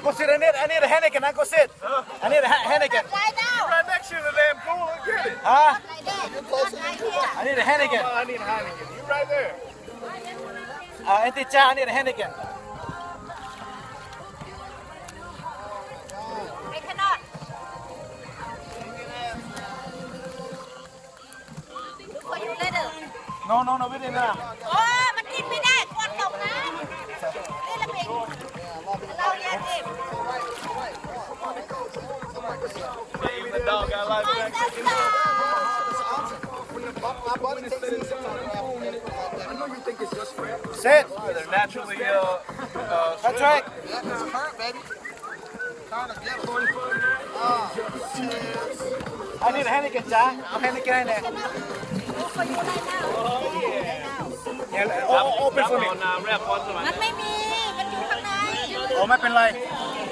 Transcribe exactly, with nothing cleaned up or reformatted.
go sit. I need, I need a Heineken. I go sit. I need a Heineken. Right now. You're right next to the damn pool. Get it. Huh? Like that. Not right here. I need a Heineken. Oh, I need a Heineken. You right there. Uh, Auntie Cha, I need a Heineken. I cannot. Look for you later. No, no, no, we didn't know. โอ้มันกินไม่ได้กวนตกน้ำนี่ละเพียงเราแยกเอง Even the dog got like that. Sit. They're naturally, uh, uh, That's right. I need a Heineken, Cha. A Heineken in there. Look for you right now. Yeah, oh, open for me. มันไม่มี มันอยู่ข้างใน Oh, ไม่เป็นไรโอเค